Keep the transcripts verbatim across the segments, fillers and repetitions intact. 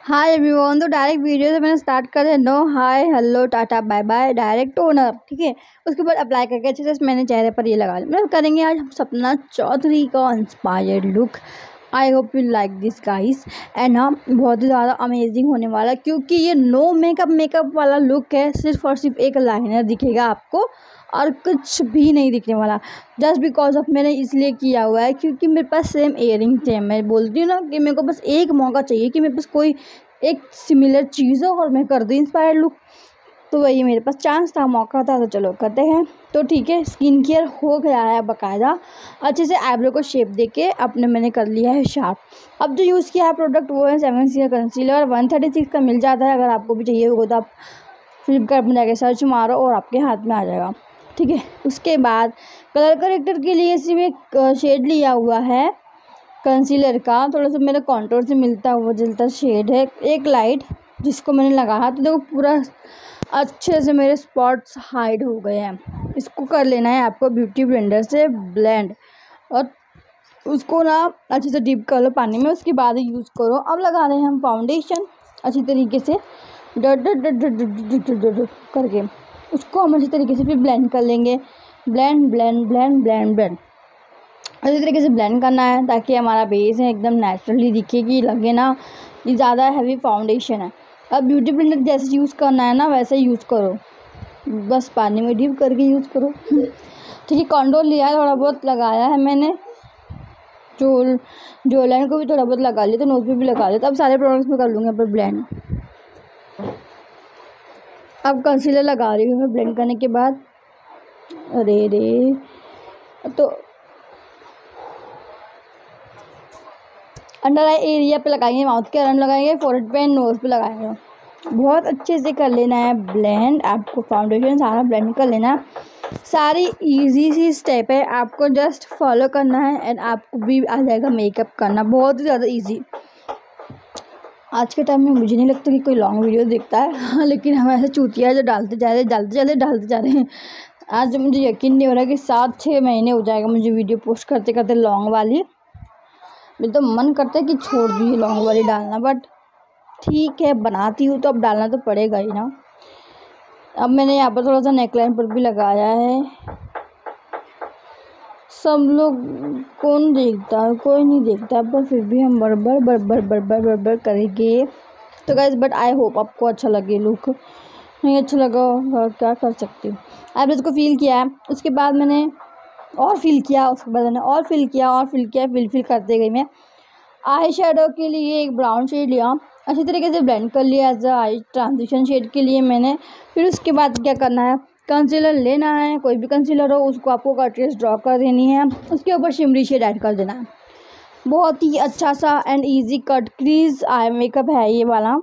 हाय everyone. तो direct video से मैंने स्टार्ट कर दिया। No hi hello tata bye bye direct toner, ठीक है। उसके बाद अप्लाई करके अच्छे से मैंने चेहरे पर ये लगा लिया। मतलब करेंगे आज हम सपना चौधरी का inspired look. I hope you like this guys. And हाँ, बहुत ही ज़्यादा अमेजिंग होने वाला है क्योंकि ये नो मेकअप मेकअप वाला लुक है। सिर्फ और सिर्फ एक लाइनर दिखेगा आपको और कुछ भी नहीं दिखने वाला। जस्ट बिकॉज ऑफ मैंने इसलिए किया हुआ है क्योंकि मेरे पास सेम इयरिंग थे। मैं बोलती हूँ ना कि मेरे को बस एक मौका चाहिए कि मेरे पास कोई एक सिमिलर चीज़ हो और मैं कर दूँ इंस्पायर्ड लुक। तो वही मेरे पास चांस था, मौका था, तो चलो करते हैं। तो ठीक है, स्किन केयर हो गया है बाकायदा। अच्छे से आईब्रो को शेप देके अपने मैंने कर लिया है शार्प। अब जो यूज़ किया है प्रोडक्ट वो है सेवन सी का कंसीलर। वन थर्टी सिक्स का मिल जाता है। अगर आपको भी चाहिए होगा तो आप फ्लिपकार्ट में जाके सर्च मारो और आपके हाथ में आ जाएगा, ठीक है। उसके बाद कलर करेक्टर के लिए इसी में शेड लिया हुआ है कंसीलर का। थोड़ा सा मेरे कॉन्टोर से मिलता हुआ जलता शेड है, एक लाइट, जिसको मैंने लगाया तो देखो पूरा अच्छे से मेरे स्पॉट्स हाइड हो गए हैं। इसको कर लेना है आपको ब्यूटी ब्लेंडर से ब्लेंड और उसको ना अच्छे से डीप कर लो पानी में। उसके बाद ही यूज़ करो। अब लगा रहे हैं हम फाउंडेशन अच्छी तरीके से डट डट डट डट डट डट डट करके उसको हम अच्छी तरीके से फिर ब्लेंड कर लेंगे। Blend blend blend blend blend अच्छी तरीके से ब्लेंड करना है ताकि हमारा बेस है एकदम नेचुरली दिखे, कि लगे ना ये ज़्यादा हैवी फाउंडेशन है। अब ब्यूटी ब्लेंडर जैसे यूज़ करना है ना वैसे यूज़ करो, बस पानी में डीप करके यूज़ करो, ठीक है। कॉन्डोर लिया है, थोड़ा बहुत लगाया है मैंने। जो जो लाइन को भी थोड़ा बहुत लगा लिया, तो नोज पे भी लगा लिया। तो अब सारे प्रोडक्ट्स में कर लूँगी पर ब्लेंड। अब कंसीलर लगा रही हूँ मैं ब्लेंड करने के बाद। अरे रे, तो अंडर आई एरिया पे लगाएंगे, माउथ के अराउंड लगाएंगे, फोरहेड पे एंड नोज पे लगाएंगे। बहुत अच्छे से कर लेना है ब्लेंड। आपको फाउंडेशन सारा ब्लेंड कर लेना है। सारी इजी सी स्टेप है, आपको जस्ट फॉलो करना है एंड आपको भी आ जाएगा मेकअप करना। बहुत ही ज़्यादा इजी। आज के टाइम में मुझे नहीं लगता कि कोई लॉन्ग वीडियो देखता है, हाँ, लेकिन हम ऐसे चूतिया जो डालते जा रहे डालते जा रहे डालते जा रहे हैं। आज मुझे यकीन नहीं हो रहा कि सात छः महीने हो जाएगा मुझे वीडियो पोस्ट करते करते लॉन्ग वाली। मेरा तो मन करता है कि छोड़ दूँ लॉन्ग वाली डालना, बट ठीक है बनाती हूँ तो अब डालना तो पड़ेगा ही ना। अब मैंने यहाँ पर थोड़ा सा नेकलाइन पर भी लगाया है। सब लोग कौन देखता है, कोई नहीं देखता, पर फिर भी हम बरबर बरबर बरबर बरबर करेंगे। तो गाइस बट आई होप आपको अच्छा लगे लुक। नहीं अच्छा लगा क्या कर सकती हूँ। आपने इसको फील किया है, उसके बाद मैंने और फील किया, उसके बाद मैंने और फील किया और फील किया फिल फिल करते गई मैं। आई शेडो के लिए एक ब्राउन शेड लिया, अच्छी तरीके से ब्लेंड कर लिया as a eye transition shade के लिए मैंने। फिर उसके बाद क्या करना है, कंसीलर लेना है, कोई भी कंसीलर हो, उसको आपको कट रेस ड्रॉ कर देनी है। उसके ऊपर शिमरी शेड ऐड कर देना है। बहुत ही अच्छा सा and easy cut crease eye makeup है ये वाला।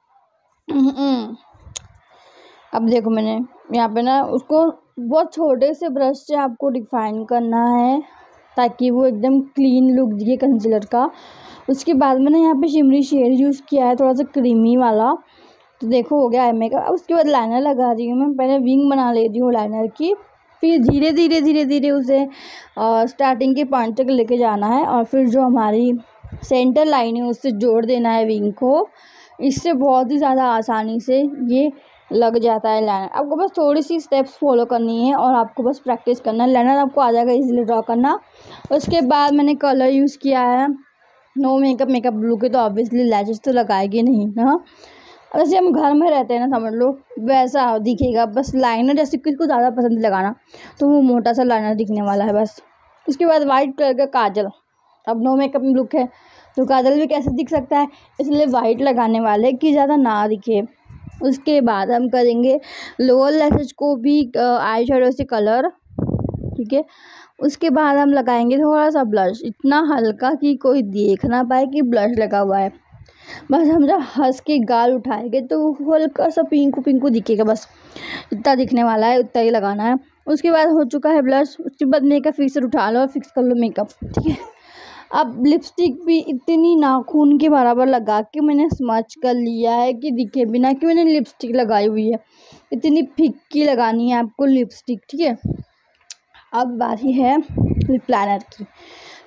अब देखो मैंने यहाँ पे ना उसको बहुत छोटे से ब्रश से आपको डिफाइन करना है ताकि वो एकदम क्लीन लुक दिखे कंसीलर का। उसके बाद मैंने यहाँ पे शिमरी शेड यूज़ किया है, थोड़ा सा क्रीमी वाला। तो देखो हो गया है मेकअप। अब उसके बाद लाइनर लगा रही हूँ मैं। पहले विंग बना लेती हूँ लाइनर की, फिर धीरे धीरे धीरे धीरे उसे स्टार्टिंग के पॉइंट तक लेके जाना है और फिर जो हमारी सेंटर लाइन है उससे जोड़ देना है विंग को। इससे बहुत ही ज़्यादा आसानी से ये लग जाता है लाइनर। आपको बस थोड़ी सी स्टेप्स फॉलो करनी है और आपको बस प्रैक्टिस करना है, लाइनर आपको आ जाएगा इजीली ड्रॉ करना। उसके बाद मैंने कलर यूज़ किया है नो मेकअप मेकअप ब्लू के, तो ऑब्वियसली लैशेस तो लगाएगी नहीं ना। वैसे हम घर में रहते हैं ना, समझ लो वैसा दिखेगा। बस लाइनर जैसे किसी को ज़्यादा पसंद लगाना तो वो मोटा सा लाइनर दिखने वाला है बस। उसके बाद वाइट कलर का काजल। अब नो मेकअप लुक है तो काजल भी कैसे दिख सकता है, इसलिए वाइट लगाने वाले कि ज़्यादा ना दिखे। उसके बाद हम करेंगे लोअर लैशेज को भी आई शेडो से कलर, ठीक है। उसके बाद हम लगाएंगे थोड़ा सा ब्लश, इतना हल्का कि कोई देख ना पाए कि ब्लश लगा हुआ है। बस हम जब हंस के गाल उठाएंगे तो हल्का सा पिंकू पिंकू दिखेगा, बस इतना दिखने वाला है, उतना ही लगाना है। उसके बाद हो चुका है ब्लश। उसके बाद मेकअप फिक्सर उठा लो और फिक्स कर लो मेकअप, ठीक है। अब लिपस्टिक भी इतनी नाखून के बराबर लगा के मैंने स्मच कर लिया है कि दिखे बिना कि मैंने लिपस्टिक लगाई हुई है। इतनी फिक्की लगानी है आपको लिपस्टिक, ठीक है। अब बारी है लिप लाइनर की।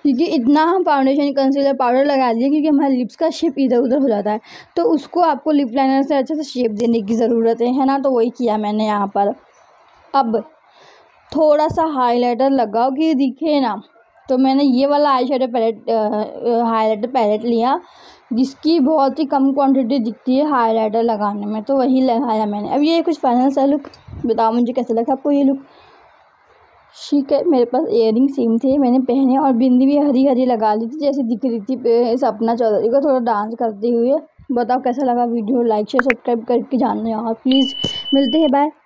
क्योंकि इतना हम फाउंडेशन कंसीलर पाउडर लगा दिए क्योंकि हमारे लिप्स का शेप इधर उधर हो जाता है, तो उसको आपको लिप लाइनर से अच्छे से शेप देने की ज़रूरत है है ना। तो वही किया मैंने यहाँ पर। अब थोड़ा सा हाइलाइटर लगाओ कि दिखे ना, तो मैंने ये वाला eye shadow palette highlighter palette लिया जिसकी बहुत ही कम क्वांटिटी दिखती है हाइलाइटर लगाने में, तो वही लगाया मैंने। अब ये कुछ फाइनल सा लुक, बताओ मुझे कैसा लगा आपको ये लुक। ठीक है, मेरे पास इयरिंग सेम थे, मैंने पहने और बिंदी भी हरी हरी लगा ली थी जैसे दिख रही थी सपना चौधरी को थोड़ा डांस करते हुए। बताओ कैसा लगा वीडियो, लाइक शेयर सब्सक्राइब करके जानना यार प्लीज़। मिलते हैं, बाय।